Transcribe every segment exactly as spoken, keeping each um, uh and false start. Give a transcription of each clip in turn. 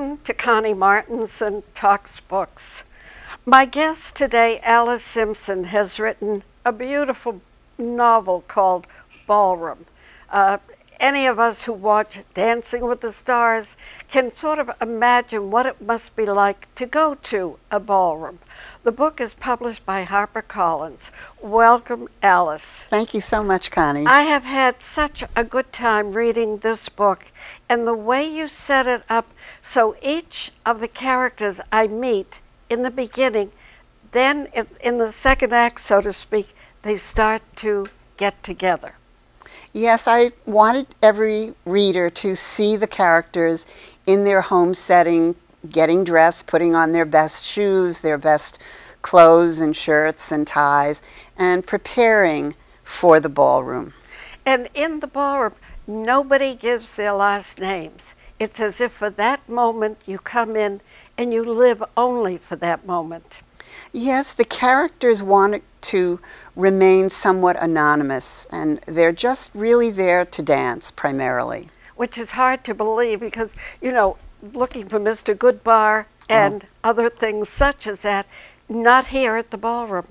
Welcome to Connie Martinson Talks Books. My guest today, Alice Simpson, has written a beautiful novel called Ballroom. Uh, any of us who watch Dancing with the Stars can sort of imagine what it must be like to go to a ballroom. The book is published by HarperCollins. Welcome, Alice. Thank you so much, Connie. I have had such a good time reading this book, and the way you set it up so each of the characters I meet in the beginning, then in the second act, so to speak, they start to get together. Yes, I wanted every reader to see the characters in their home setting, getting dressed, putting on their best shoes, their best clothes and shirts and ties, and preparing for the ballroom. And in the ballroom, nobody gives their last names. It's as if for that moment you come in and you live only for that moment. Yes, the characters want to remain somewhat anonymous, and they're just really there to dance primarily. Which is hard to believe because, you know, looking for Mister Goodbar and oh. other things such as that, not here at the ballroom.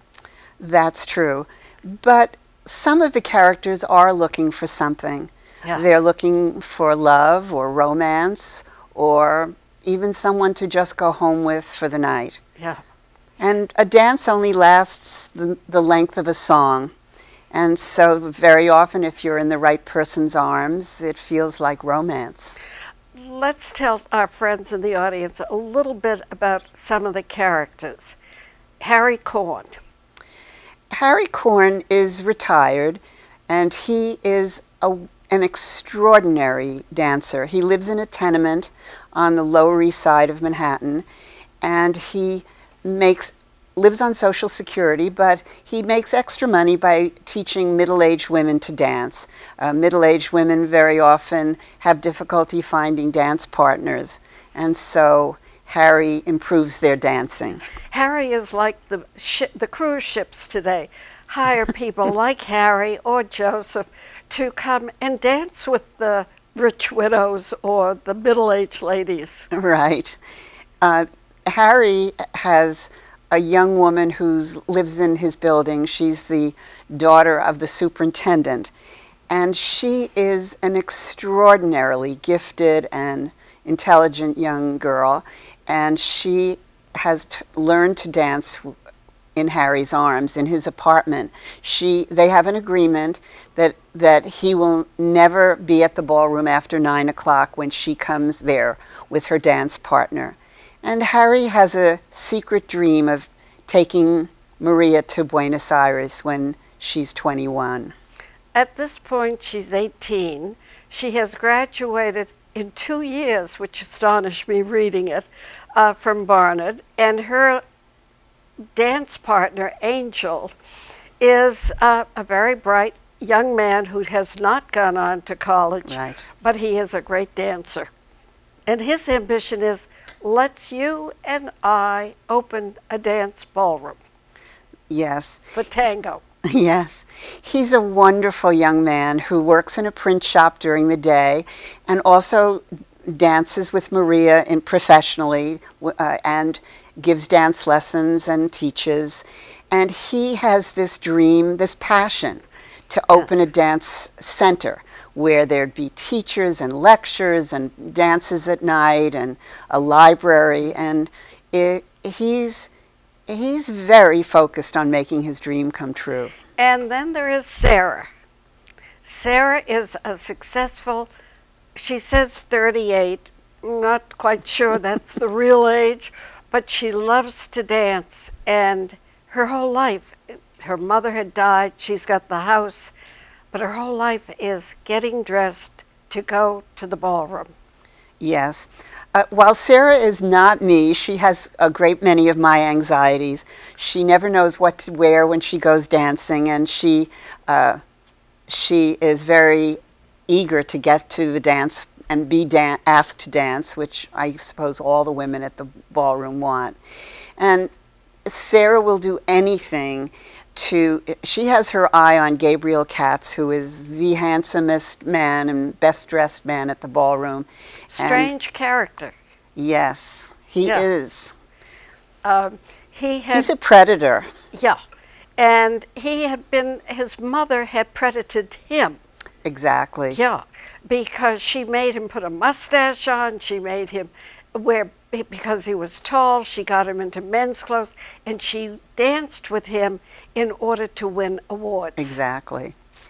That's true. But some of the characters are looking for something. Yeah. They're looking for love or romance or even someone to just go home with for the night. Yeah. And a dance only lasts the, the length of a song. And so very often if you're in the right person's arms, it feels like romance. Let's tell our friends in the audience a little bit about some of the characters. Harry Korn. Harry Korn is retired, and he is a, an extraordinary dancer. He lives in a tenement on the Lower East Side of Manhattan, and he makes lives on Social Security, but he makes extra money by teaching middle-aged women to dance. Uh, middle-aged women very often have difficulty finding dance partners, and so Harry improves their dancing. Harry is like the, shi the cruise ships today. Hire people like Harry or Joseph to come and dance with the rich widows or the middle-aged ladies. Right. Uh, Harry has a young woman who lives in his building. She's the daughter of the superintendent, and she is an extraordinarily gifted and intelligent young girl, and she has t learned to dance in Harry's arms in his apartment. She, they have an agreement that, that he will never be at the ballroom after nine o'clock when she comes there with her dance partner. And Harry has a secret dream of taking Maria to Buenos Aires when she's twenty-one. At this point, she's eighteen. She has graduated in two years, which astonished me reading it, uh, from Barnard. And her dance partner, Angel, is uh, a very bright young man who has not gone on to college, right. but he is a great dancer. And his ambition is, let's you and I open a dance ballroom. Yes. For tango. Yes. He's a wonderful young man who works in a print shop during the day and also dances with Maria in professionally uh, and gives dance lessons and teaches. And he has this dream, this passion to open a dance center where there'd be teachers and lectures and dances at night and a library, and it, he's, he's very focused on making his dream come true. And then there is Sarah. Sarah is a successful, she says thirty-eight, not quite sure that's the real age, but she loves to dance, and her whole life, her mother had died, she's got the house, but her whole life is getting dressed to go to the ballroom. Yes. Uh, while Sarah is not me, she has a great many of my anxieties. She never knows what to wear when she goes dancing, and she, uh, she is very eager to get to the dance and be dan asked to dance, which I suppose all the women at the ballroom want. And Sarah will do anything to, she has her eye on Gabriel Katz, who is the handsomest man and best dressed man at the ballroom. Strange and, character. Yes, he Yeah. is. Um, he had, He's a predator. yeah, and he had been, his mother had predated him. Exactly. Yeah, because she made him put a mustache on, she made him wear, because he was tall, she got him into men's clothes, and she danced with him in order to win awards. Exactly.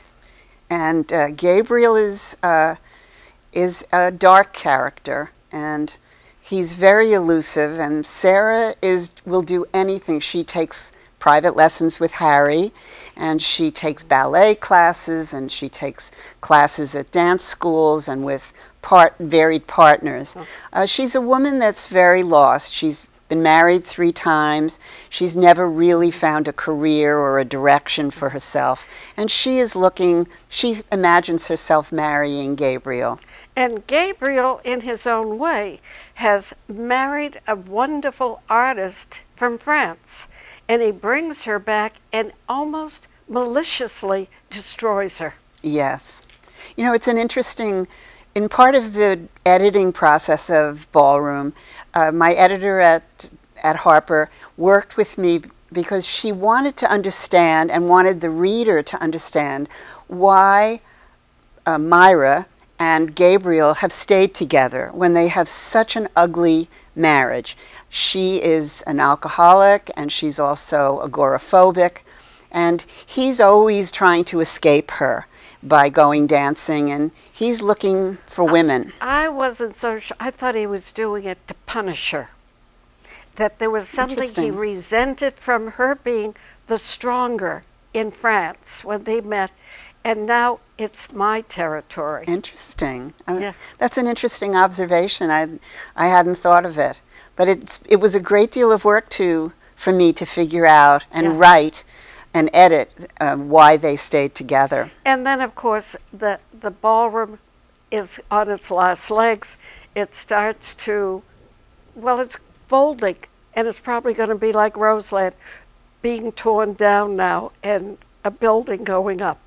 And uh, Gabriel is, uh, is a dark character, and he's very elusive, and Sarah is, will do anything. She takes private lessons with Harry, and she takes ballet classes, and she takes classes at dance schools and with part, varied partners. Oh. Uh, she's a woman that's very lost. She's been married three times. She's never really found a career or a direction for herself. And she is looking, she imagines herself marrying Gabriel. And Gabriel, in his own way, has married a wonderful artist from France. And he brings her back and almost maliciously destroys her. Yes. You know, it's an interesting, in part of the editing process of Ballroom, uh, my editor at, at Harper worked with me because she wanted to understand and wanted the reader to understand why uh, Myra and Gabriel have stayed together when they have such an ugly marriage. She is an alcoholic, and she's also agoraphobic, and he's always trying to escape her by going dancing, and he's looking for women. I wasn't so sure. I thought he was doing it to punish her. That there was something he Interesting. resented from her being the stronger in France when they met, and now it's my territory. Interesting. Uh, Yeah. That's an interesting observation. I, I hadn't thought of it. But it's, it was a great deal of work to, for me to figure out and Yeah. write and edit um, why they stayed together. And then, of course, the, the ballroom is on its last legs. It starts to, well, it's folding, and it's probably going to be like Roseland, being torn down now and a building going up.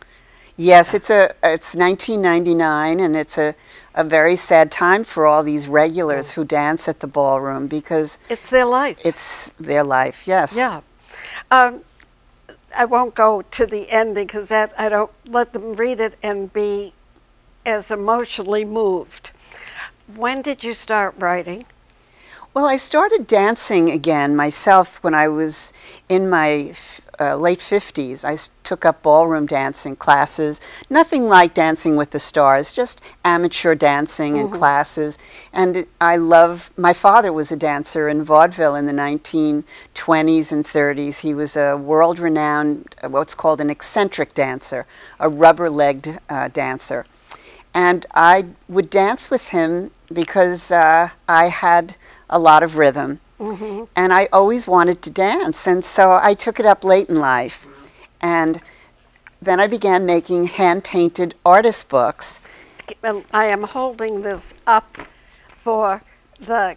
Yes, it's a it's nineteen ninety-nine, and it's a, a very sad time for all these regulars who dance at the ballroom because It's their life. it's their life. Yes. Yeah. Um, I won't go to the ending because that I don't let them read it and be as emotionally moved. When did you start writing? Well, I started dancing again myself when I was in my uh, late fifties. I s- took up ballroom dancing classes, nothing like Dancing with the Stars, just amateur dancing in classes. And it, I love, my father was a dancer in vaudeville in the nineteen twenties and thirties. He was a world-renowned, uh, what's called an eccentric dancer, a rubber-legged uh, dancer. And I would dance with him because uh, I had a lot of rhythm, Mm-hmm. and I always wanted to dance, and so I took it up late in life. And then I began making hand-painted artist books. Well, I am holding this up for the,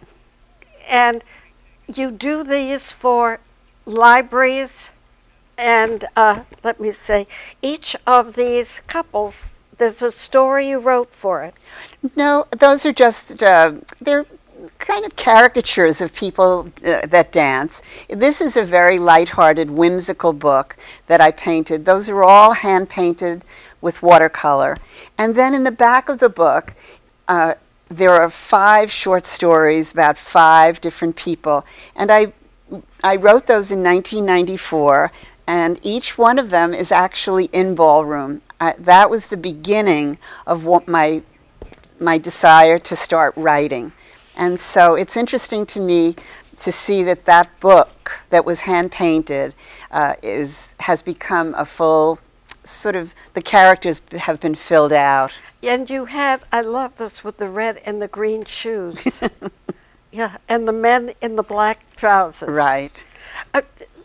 and you do these for libraries, and uh, let me say, each of these couples, there's a story you wrote for it. No, those are just, uh, they're kind of caricatures of people uh, that dance. This is a very lighthearted, whimsical book that I painted. Those are all hand-painted with watercolor. And then in the back of the book, uh, there are five short stories about five different people. And I, I wrote those in nineteen ninety-four, and each one of them is actually in ballroom. I, that was the beginning of what my, my desire to start writing. And so it's interesting to me to see that that book that was hand-painted uh, is, has become a full, sort of, the characters have been filled out. And you had, I love this with the red and the green shoes. Yeah, and the men in the black trousers. Right. Uh,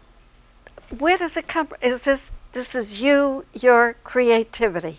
where does it come from? Is this, this is you, your creativity?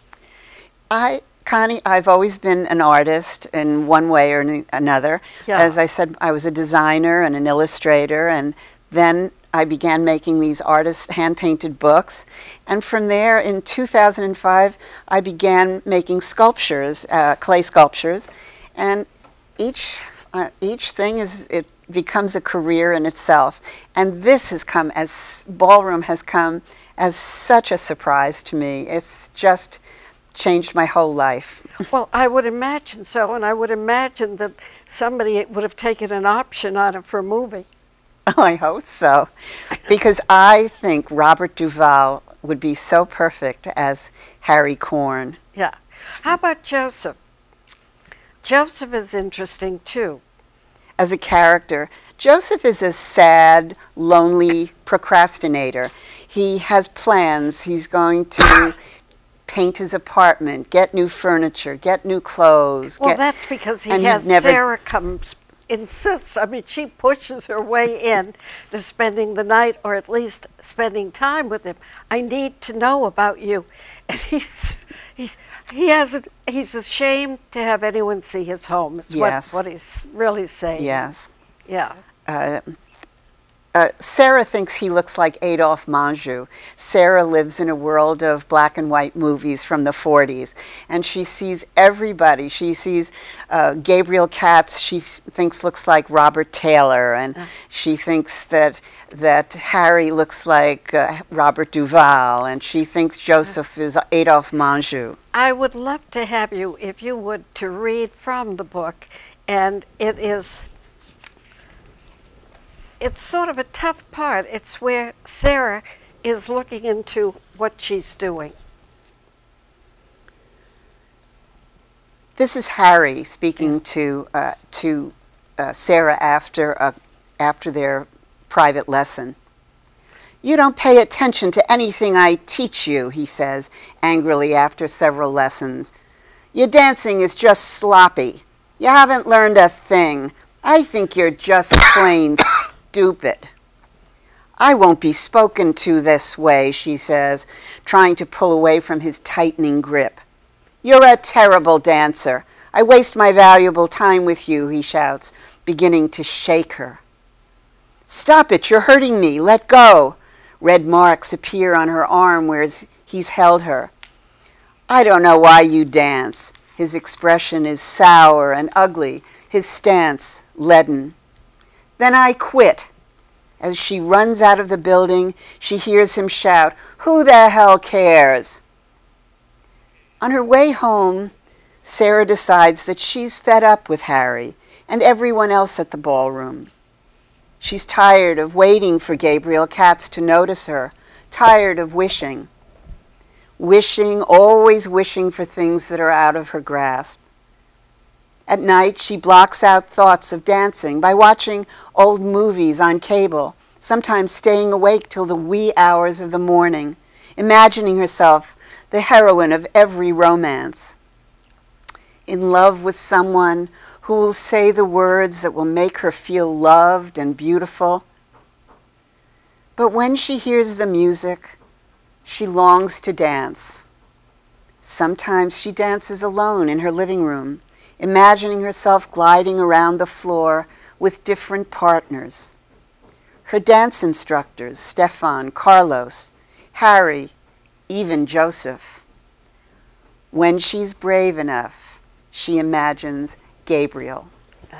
I, Connie, I've always been an artist in one way or n- another. Yeah. As I said, I was a designer and an illustrator, and then I began making these artist hand-painted books. And from there, in two thousand five, I began making sculptures, uh, clay sculptures. And each, Uh, each thing is, it becomes a career in itself. And this has come as, ballroom has come as such a surprise to me. It's just changed my whole life. Well, I would imagine so, and I would imagine that somebody would have taken an option on it for a movie. Oh, I hope so. Because I think Robert Duvall would be so perfect as Harry Korn. Yeah. How about Joseph? Joseph is interesting, too. As a character, Joseph is a sad, lonely procrastinator. He has plans. He's going to paint his apartment, get new furniture, get new clothes. Well, get, that's because he and has he'd never- Sarah comes, insists. I mean, she pushes her way in to spending the night, or at least spending time with him. I need to know about you. And he's, he, he hasn't, he's ashamed to have anyone see his home, is Yes. what, what he's really saying. Yes. Yeah. Uh, uh, Sarah thinks he looks like Adolphe Menjou. Sarah lives in a world of black and white movies from the forties, and she sees everybody. She sees uh, Gabriel Katz, she thinks looks like Robert Taylor, and uh. she thinks that that Harry looks like uh, Robert Duvall, and she thinks Joseph uh. is Adolphe Menjou. I would love to have you, if you would, to read from the book, and it is... It's sort of a tough part. It's where Sarah is looking into what she's doing. This is Harry speaking yeah. to uh, to uh, Sarah after uh, after their private lesson. "You don't pay attention to anything I teach you," he says angrily after several lessons. "Your dancing is just sloppy. You haven't learned a thing. I think you're just plain stupid." "I won't be spoken to this way," she says, trying to pull away from his tightening grip. "You're a terrible dancer. I waste my valuable time with you," he shouts, beginning to shake her. "Stop it, you're hurting me. Let go." Red marks appear on her arm where he's held her. "I don't know why you dance." His expression is sour and ugly, his stance leaden. "Then I quit." As she runs out of the building, she hears him shout, "Who the hell cares?" On her way home, Sarah decides that she's fed up with Harry and everyone else at the ballroom. She's tired of waiting for Gabriel Katz to notice her, tired of wishing. Wishing, always wishing for things that are out of her grasp. At night, she blocks out thoughts of dancing by watching old movies on cable, sometimes staying awake till the wee hours of the morning, imagining herself the heroine of every romance. In love with someone who will say the words that will make her feel loved and beautiful. But when she hears the music, she longs to dance. Sometimes she dances alone in her living room, imagining herself gliding around the floor with different partners. Her dance instructors, Stefan, Carlos, Harry, even Joseph. When she's brave enough, she imagines Gabriel.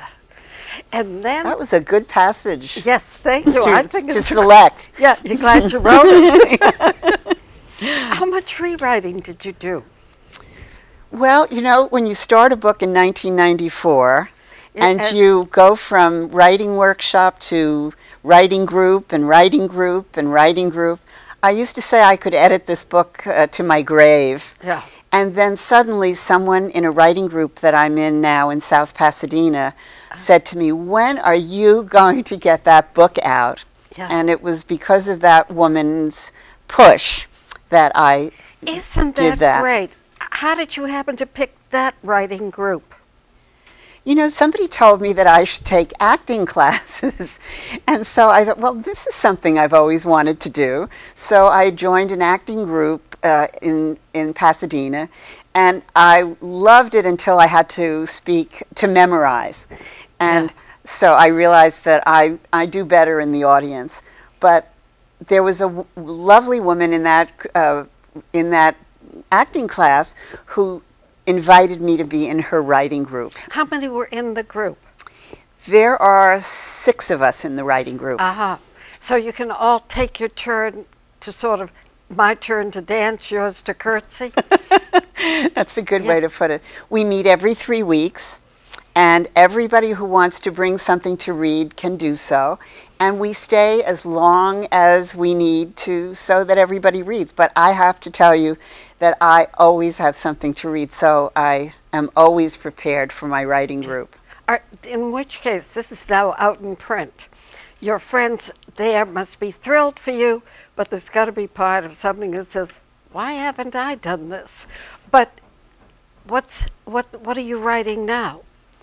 And then... That was a good passage. Yes, thank you. To, I think to it's select. A, yeah, you're glad you wrote it. How much rewriting did you do? Well, you know, when you start a book in nineteen ninety-four, it, and, and you go from writing workshop to writing group and writing group and writing group, I used to say I could edit this book uh, to my grave. Yeah. And then suddenly someone in a writing group that I'm in now in South Pasadena said to me, "When are you going to get that book out?" Yeah. And it was because of that woman's push that I Isn't did that, that. great? How did you happen to pick that writing group? You know, somebody told me that I should take acting classes. And so I thought, well, this is something I've always wanted to do. So I joined an acting group uh, in, in Pasadena. And I loved it until I had to speak, to memorize. And yeah. so I realized that I, I do better in the audience. But there was a w lovely woman in that, uh, in that acting class who invited me to be in her writing group. How many were in the group? There are six of us in the writing group. Uh-huh. So you can all take your turn to sort of, my turn to dance, yours to curtsy? That's a good Yeah. way to put it. We meet every three weeks, and everybody who wants to bring something to read can do so. And we stay as long as we need to so that everybody reads. But I have to tell you that I always have something to read, so I am always prepared for my writing group. Are, in which case, this is now out in print. Your friends there must be thrilled for you, but there's got to be part of something that says, why haven't I done this? But what's what what are you writing now?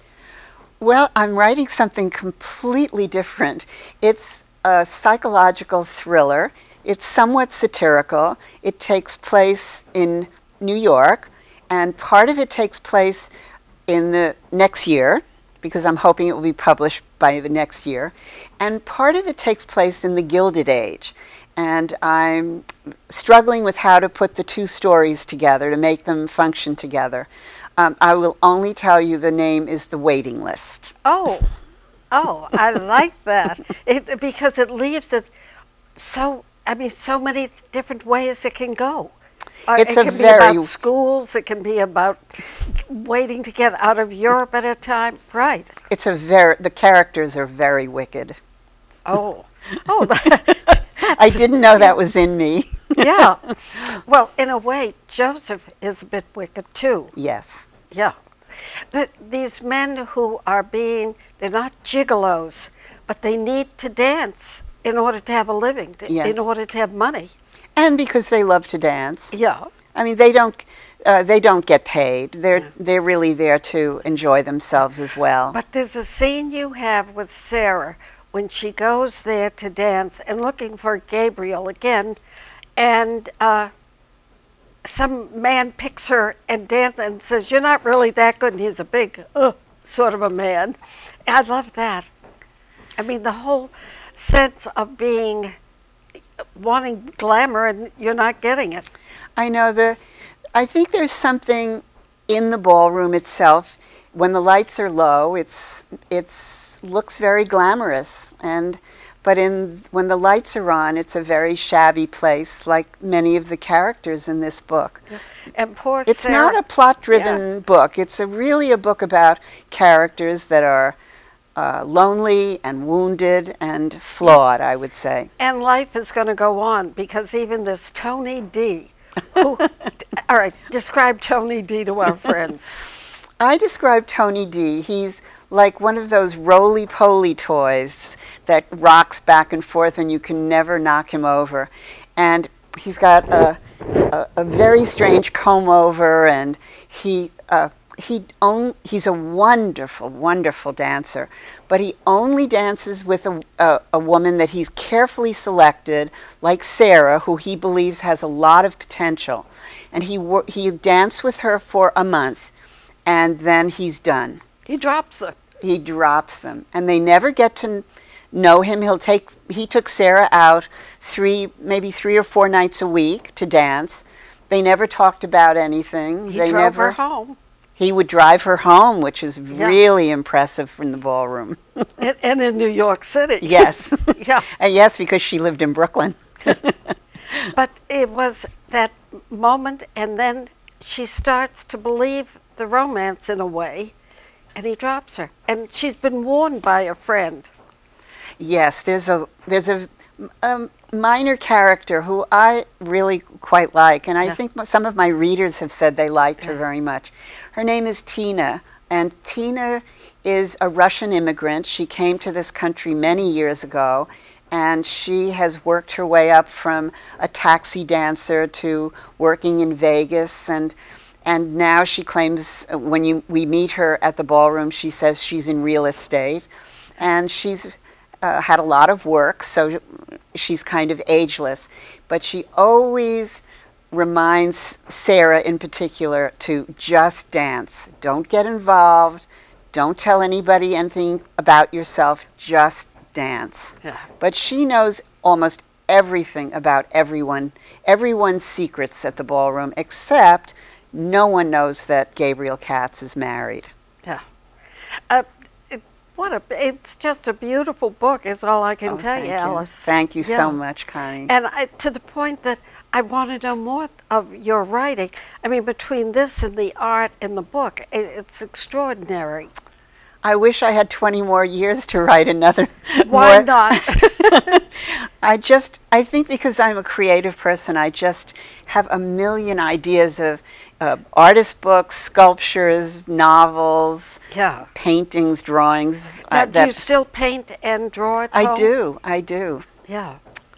Well, I'm writing something completely different. It's a psychological thriller. It's somewhat satirical. It takes place in New York, and part of it takes place in the next year, because I'm hoping it will be published by the next year, and part of it takes place in the Gilded Age. And I'm struggling with how to put the two stories together to make them function together. Um, I will only tell you the name is The Waiting List. Oh, oh, I like that. It, because it leaves it so, I mean, so many different ways it can go. Or It's it a can be very- about schools, it can be about waiting to get out of Europe at a time. Right. It's a very, the characters are very wicked. Oh, oh, that, I didn't know that was in me. yeah. Well, in a way, Joseph is a bit wicked too. Yes. Yeah. But these men who are being, they're not gigolos, but they need to dance in order to have a living, to, Yes. in order to have money. And because they love to dance. Yeah. I mean, they don't, uh, they don't get paid. They're, they're really there to enjoy themselves as well. But there's a scene you have with Sarah when she goes there to dance and looking for Gabriel again, and uh, some man picks her and dances and says, "You're not really that good," and he's a big uh, sort of a man. I love that. I mean, the whole sense of being, wanting glamour and you're not getting it. I know the, I think there's something in the ballroom itself. When the lights are low, it's, it's looks very glamorous, and but in when the lights are on, it's a very shabby place, like many of the characters in this book. And poor It's Sarah, not a plot-driven Yeah. book. It's a really a book about characters that are uh, lonely and wounded and flawed, I would say. And life is going to go on, because even this Tony D, who, all right, describe Tony D to our friends. I describe Tony D. He's like one of those roly-poly toys that rocks back and forth and you can never knock him over. And he's got a, a, a very strange comb-over, and he, uh, he own, he's a wonderful, wonderful dancer. But he only dances with a, a, a woman that he's carefully selected, like Sarah, who he believes has a lot of potential. And he, wor- he danced with her for a month, and then he's done. He drops her. He drops them, and they never get to n- know him. He'll take. He took Sarah out three, maybe three or four nights a week to dance. They never talked about anything. He they drove never. her home. He would drive her home, which is Yeah. really impressive from the ballroom. And, and in New York City. Yes, Yeah. and yes, because she lived in Brooklyn. But it was that moment, and then she starts to believe the romance in a way, and he drops her. And she's been warned by a friend. Yes, there's a there's a, a minor character who I really quite like, and I Yeah. think m- some of my readers have said they liked her very much. Her name is Tina, and Tina is a Russian immigrant. She came to this country many years ago, and she has worked her way up from a taxi dancer to working in Vegas, and and now she claims, uh, when you we meet her at the ballroom, she says she's in real estate, and she's uh, had a lot of work, so she's kind of ageless, but she always reminds Sarah in particular to just dance. Don't get involved. Don't tell anybody anything about yourself. Just dance. Yeah. But she knows almost everything about everyone, everyone's secrets at the ballroom, except no one knows that Gabriel Katz is married. Yeah. Uh, it, what a, it's just a beautiful book is all I can Oh, tell thank you, you. Alice. Thank you Yeah. so much, Connie. And I, to the point that I want to know more of your writing. I mean, between this and the art in the book, it, it's extraordinary. I wish I had twenty more years to write another. Why more. not? I just, I think because I'm a creative person, I just have a million ideas of uh, artist books, sculptures, novels, Yeah. paintings, drawings. Now, uh, do that you still paint and draw at I home? do, I do. Yeah.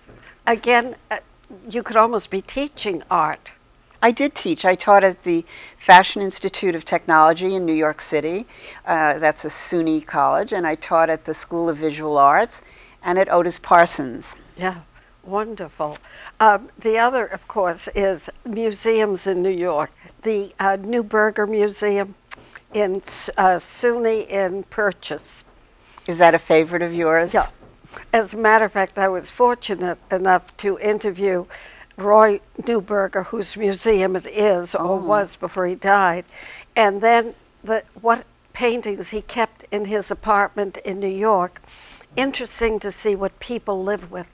Again, uh, you could almost be teaching art. I did teach. I taught at the Fashion Institute of Technology in New York City. Uh, that's a SUNY college. And I taught at the School of Visual Arts and at Otis Parsons. Yeah, wonderful. Um, the other, of course, is museums in New York. The uh, Neuberger Museum in uh, SUNY in Purchase. Is that a favorite of yours? Yeah. As a matter of fact, I was fortunate enough to interview Roy Neuberger, whose museum it is, or Oh. was before he died, and then the what paintings he kept in his apartment in New York. Interesting to see what people live with.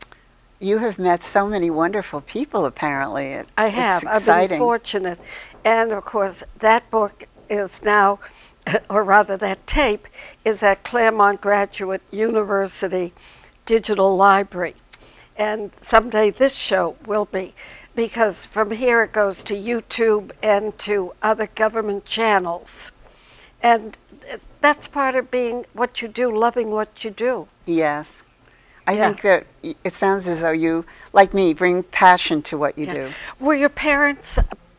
You have met so many wonderful people, apparently. It, I have. It's I've exciting. been fortunate. And of course, that book is now, or rather that tape, is at Claremont Graduate University Digital Library. And someday this show will be, because from here it goes to YouTube and to other government channels. And that's part of being what you do, loving what you do. Yes. I Yeah. think that y- it sounds as though you, like me, bring passion to what you Yeah. do. Were your parents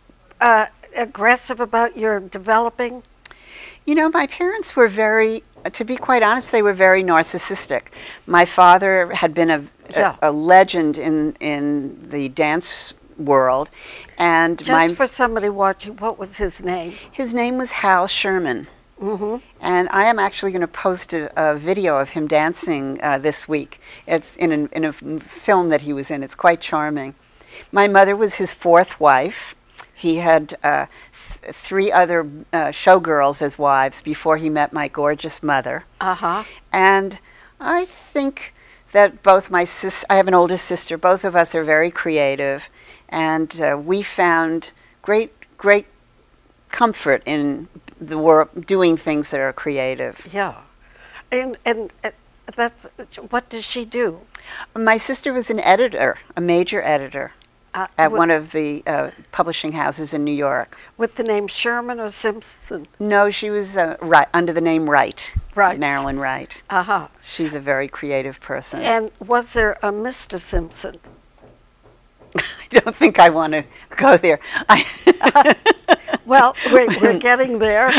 uh, aggressive about your developing? You know, my parents were very, to be quite honest, they were very narcissistic. My father had been a, Yeah. a, a legend in, in the dance world. And Just my, for somebody watching, what was his name? his name was Hal Sherman. Mm-hmm. And I am actually going to post a, a video of him dancing uh, this week. It's in, an, in a f- film that he was in. It's quite charming. My mother was his fourth wife. He had uh, th- three other uh, showgirls as wives before he met my gorgeous mother. Uh-huh. And I think that both my sis, I have an older sister, both of us are very creative. And uh, we found great, great comfort in the work, doing things that are creative. Yeah. And, and uh, that's, what does she do? My sister was an editor, a major editor, Uh, at wi- one of the uh, publishing houses in New York. With the name Sherman or Simpson? No, she was uh, right, under the name Wright, Right. Marilyn Wright. Uh-huh. She's a very creative person. And was there a Mister Simpson? I don't think I want to go there. I Well, we're, we're getting there.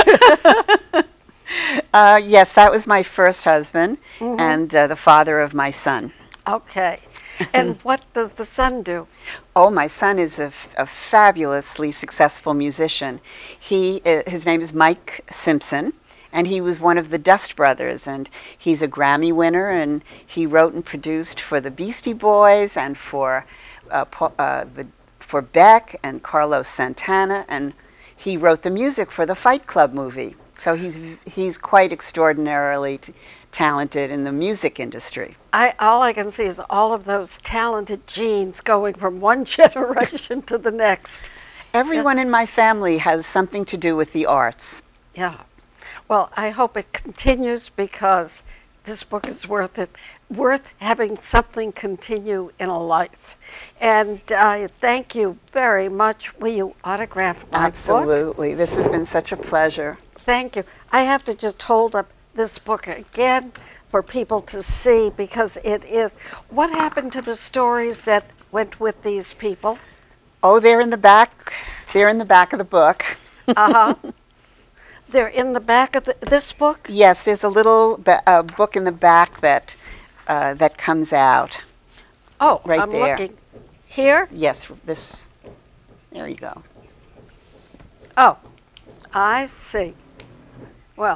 uh, yes, that was my first husband Mhm. and uh, the father of my son. Okay. And what does the son do? Oh, my son is a, f- a fabulously successful musician. He, uh, his name is Mike Simpson, and he was one of the Dust Brothers, and he's a Grammy winner, and he wrote and produced for the Beastie Boys and for uh, Pa- uh, the, for Beck and Carlos Santana, and he wrote the music for the Fight Club movie. So he's v- he's quite extraordinarily t- talented in the music industry. I, all I can see is all of those talented genes going from one generation to the next. Everyone in my family has something to do with the arts. Yeah. Well, I hope it continues because this book is worth it, worth having something continue in a life. And I thank you very much. Will you autograph my book? Absolutely. This has been such a pleasure. Thank you. I have to just hold up this book again for people to see because it is. What happened to the stories that went with these people? Oh, they're in the back. They're in the back of the book. Uh-huh. They're in the back of the, this book? Yes, there's a little ba- uh, book in the back that uh, that comes out. Oh, Right I'm there. looking. Here? Yes, this. There you go. Oh, I see. Well,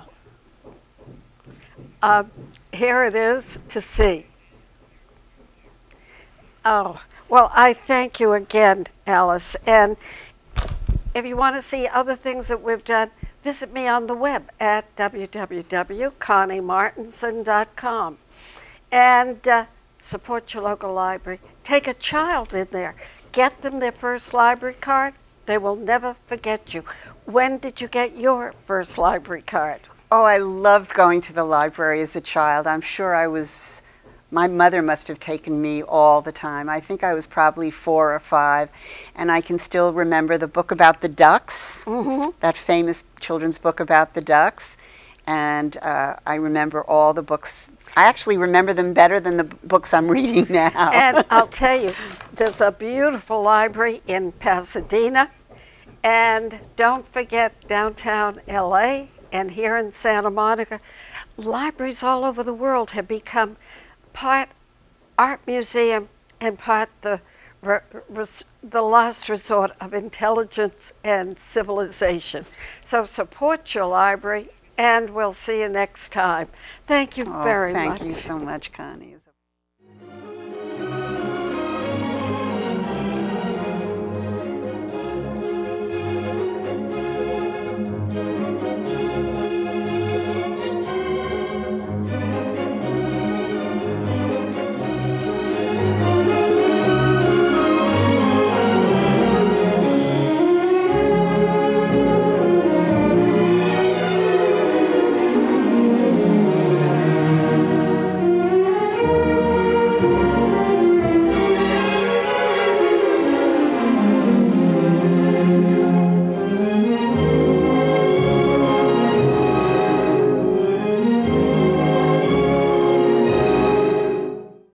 uh, here it is to see. Oh, well, I thank you again, Alice. And if you want to see other things that we've done, visit me on the web at w w w dot connie martinson dot com and uh, support your local library. Take a child in there. Get them their first library card. They will never forget you. When did you get your first library card? Oh, I loved going to the library as a child. I'm sure I was, my mother must have taken me all the time. I think I was probably four or five, and I can still remember the book about the ducks, mm-hmm. that famous children's book about the ducks. And uh, I remember all the books. I actually remember them better than the b- books I'm reading now. And I'll tell you, there's a beautiful library in Pasadena. And don't forget downtown L A and here in Santa Monica, libraries all over the world have become part art museum and part the, re, res, the last resort of intelligence and civilization. So support your library. And we'll see you next time. Thank you oh, very thank much. Thank you so much, Connie.